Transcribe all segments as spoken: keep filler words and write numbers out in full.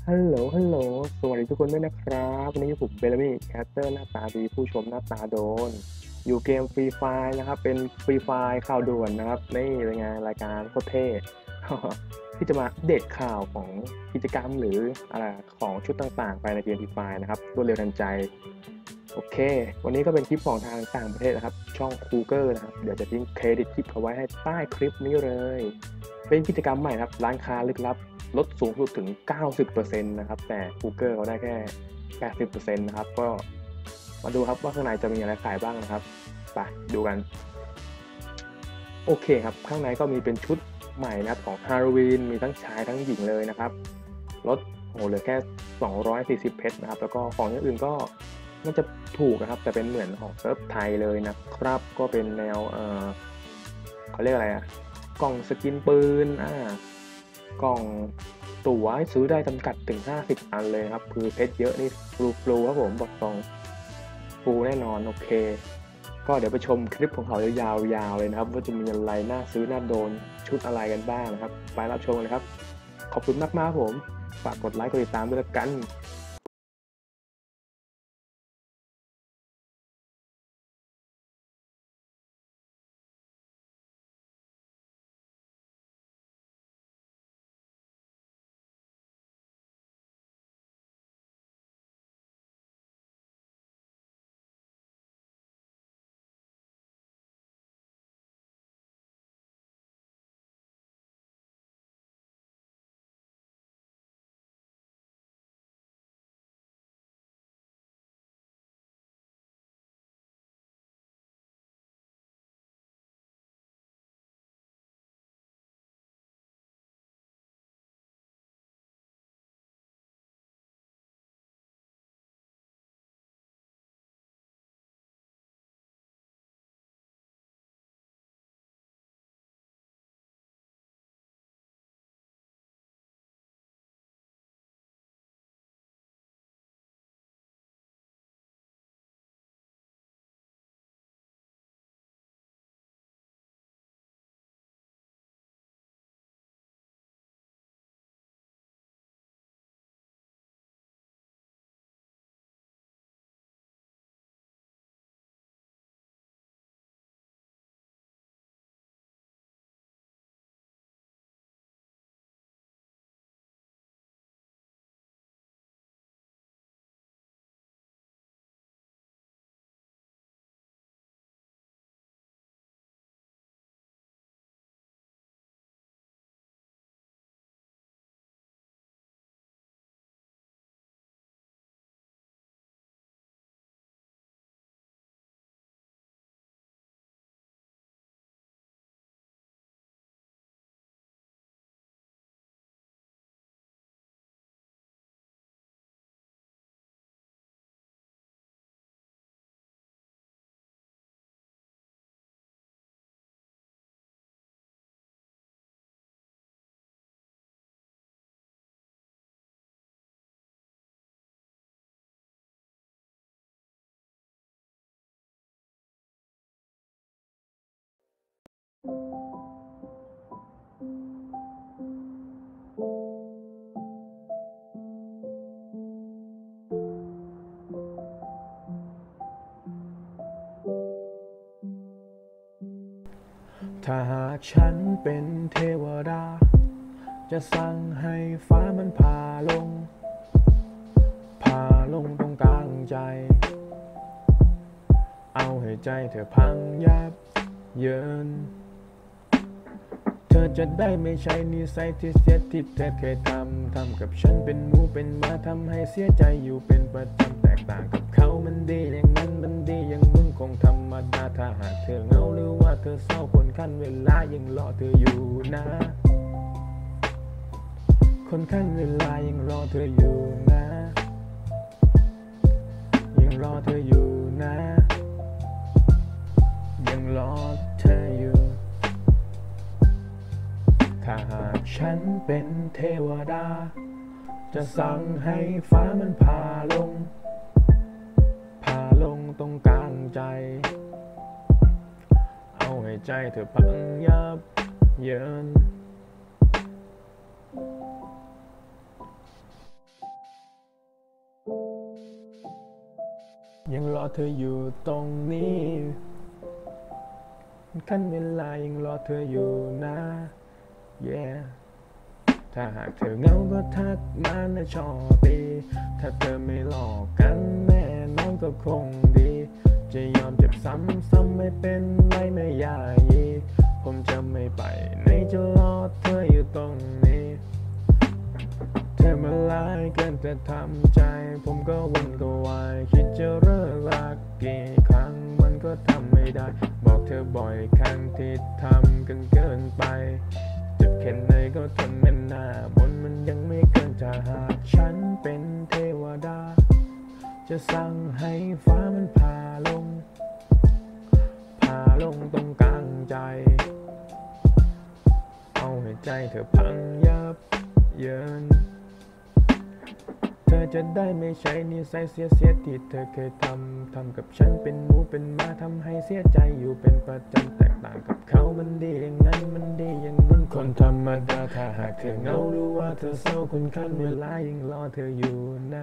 ฮัลโหลฮัลโหลสวัสดีทุกคนด้วยนะครับวันนี้ผมเบลลี่แคสเตอร์หน้าตาดีผู้ชมหน้าตาโดนอยู่เกมฟรีไฟนะครับเป็นฟรีไฟข่าวด่วนนะครับนี่เป็นไงรายการโคตรเท่ ที่จะมาอัปเดตข่าวของกิจกรรมหรืออะไรของชุดต่างๆไปในเกมฟรีไฟนะครับรวดเร็วทันใจโอเควันนี้ก็เป็นคลิปของทางต่างประเทศนะครับช่องคูเกอร์นะครับเดี๋ยวจะทิ้งเครดิตคลิปเอาไว้ให้ใต้คลิปนี้เลยเป็นกิจกรรมใหม่ครับร้านค้าลึกลับ ลดสูงสุดถึง เก้าสิบเปอร์เซ็นต์ นะครับ แต่ Google เขาได้แค่ แปดสิบเปอร์เซ็นต์ นะครับ ก็มาดูครับว่าข้างในจะมีอะไรขายบ้างนะครับ ไปดูกัน โอเคครับ ข้างในก็มีเป็นชุดใหม่นะครับของฮาโลวีนมีทั้งชายทั้งหญิงเลยนะครับ ลดโหเหลือแค่ สองร้อยสี่สิบ เพชรนะครับ แล้วก็ของอย่างอื่นก็น่าจะถูกนะครับ แต่เป็นเหมือนของเซิร์ฟไทยเลยนะครับ ก็เป็นแนวเออเขาเรียกอะไรอะกล่องสกินปืนอ่ากล่องตั๋วให้ซื้อได้จำกัดถึงห้าสิบอันเลยครับคือเพชรเยอะนี่ฟลูฟลูครับผมบอกตรงฟลูแน่นอนโอเคก็เดี๋ยวไปชมคลิปของเขายาวๆเลยนะครับว่าจะมีอะไรน่าซื้อน่าโดนชุดอะไรกันบ้างนะครับไปรับชมเลยครับขอบคุณมากๆผมฝากกดไลค์กดติดตามด้วยกันถ้าหากฉันเป็นเทวดาจะสั่งให้ฟ้ามันผ่าลงผ่าลงตรงกลางใจเอาให้ใจเธอพังยับเยินเธอจะได้ไม่ใช่นิสัยที่เสียที่เธอเคยทำทำกับฉันเป็นหมูเป็นหมาทำให้เสียใจอยู่เป็นประจำแตกต่างกับเขามันดีอย่างนั้นมันดีอย่างมึงคงธรรมดาถ้าหากเธอเหงาหรือว่าเธอเศร้าคนขั้นเวลายังรอเธออยู่นะคนขั้นเวลายังรอเธออยู่นะยังรอเธออยู่นะยังรอเธออยู่ถ้าหากฉันเป็นเทวดาจะสั่งให้ฟ้ามันผ่าลงผ่าลงตรงกลางใจเอาให้ใจเธอพังยับเยินยังรอเธออยู่ตรงนี้ขั้นเวลายังรอเธออยู่นะ yeah ถ้าหากเธอเหงาก็ทักมานะชอบปีถ้าเธอไม่หลอกกันแน่นอนก็คงดีจะยอมเจ็บซ้ำซ้ำไม่เป็นไรไม่ยายีผมจะไม่ไปไหนจะรอเธออยู่ตรงนี้เธอมาลายเกินแต่ทำใจผมก็วนก็วายคิดจะเลิกรักกี่ครั้งมันก็ทำไม่ได้บอกเธอบ่อยครั้งที่ทำกันเกินไปเจ็บแค่ไหนก็ทนแม่นหน้าบนมันยังไม่เกินจะหากฉันเป็นเทวดาจะสั่งให้ฟ้ามันพาลงพาลงตรงกลางใจเอาให้ใจเธอพังยับเยินเธอจะได้ไม่ใช่นิสัยเสียเสียที่เธอเคยทำทำกับฉันเป็นหมูเป็นหมาทำให้เสียใจอยู่เป็นประจำแตกต่างกับเขามันดีอย่างนั้นมันดีอย่างนั้นคนธรรมดาถ้าหากเธอเหงาหรือว่าเธอเศร้าคนขั้นเวลายังรอเธออยู่นะ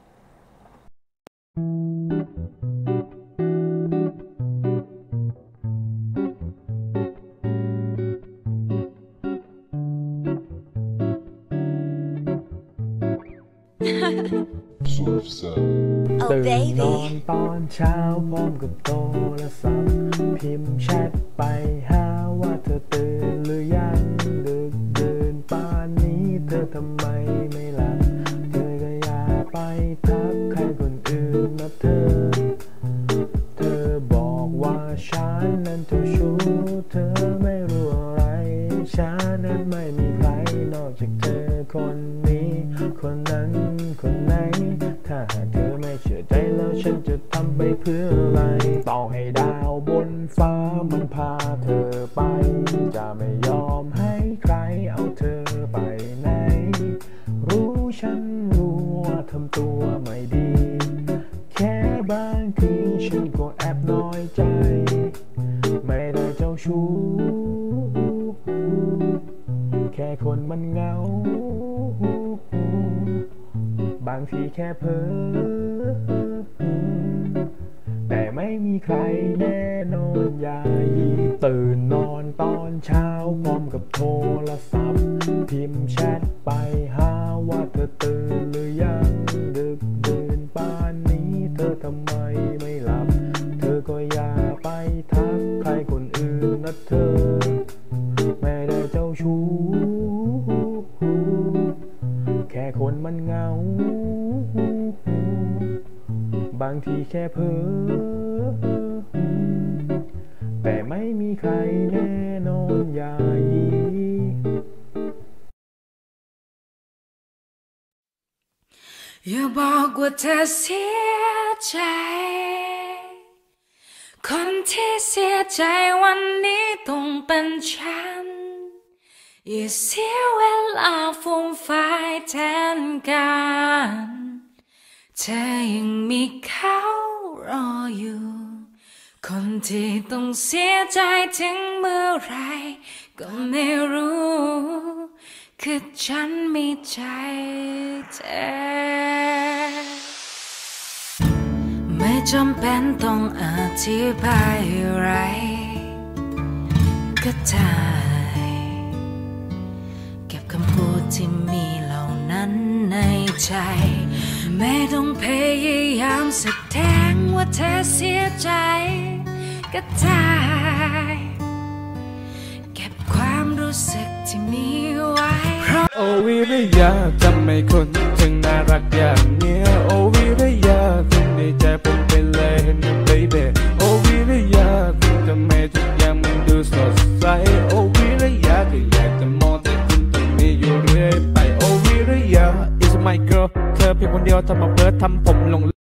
ตื่นนอนตอนเช้าพร้อมกับโทรศัพท์พิมพ์แชทไปหาว่าเธอตื่นหรือยังดึกดื่นป่านนี้เธอทำไมไม่หลับเธอก็อย่าไปทักใครคนอื่นนะเธอเธอบอกว่าฉันนั้นเจ้าชู้เธอไม่รู้อะไรฉันนั้นไม่มีใครนอกจากเธอคนนี้คนนั้นคนไหนถ้าเธอไม่เชื่อใจแล้วฉันจะทำไปเพื่ออะไรต่อให้ดาวบนฟ้ามันพาเธอไปจะไม่ยอมให้ใครเอาเธอไปไหนรู้ฉันรู้ว่าทำตัวไม่ดีแค่บางทีฉันก็แอบน้อยใจไม่ได้เจ้าชู้แค่คนมันเหงาบางทีแค่เพ้อแต่ไม่มีใครแน่นอนอย่ายีตื่นนอนตอนเช้าพร้อมกับโทรศัพท์พิมพ์แชทไปหาว่าเธอตื่นหรือยังดึกดื่นป่านนี้เธอทำไมไม่หลับเธอก็อย่าไปทักใครคนอื่นนะเธอไม่ได้เจ้าชู้แค่คนมันเหงาบางทีแค่เพ้อแต่ไม่มีใครแน่นอนอย่ายีอย่าบอกว่าเธอเสียใจคนที่เสียใจวันนี้ต้องเป็นฉันอย่าเสียเวลาฟุ้งไฟแทนกันเธอยังมีเขารออยู่คนที่ต้องเสียใจถึงเมื่อไรก็ไม่รู้คือฉันมีใจเธอไม่จำเป็นต้องอธิบายอะไรก็ได้เก็บคำพูดที่มีเหล่านั้นในใจไม่ต้องพยายามแสดงว่าเธอเสียใจก็ได้เก็บความรู้สึกที่มีไว้โอวิริยะทำไมคนถึงน่ารักอย่างเนี้ยโอวิริยะถึงในใจผมเป็นเลยนะ baby โอวิริยะทำไมทุกอย่างมันดูสดใสโอวิริยะก็อยากจะมองแต่คุณตรงนี้อยู่เรื่อยไปโอวิริยะ is my girl เธอเพียงคนเดียวทำมาเพ้อทำผมหลง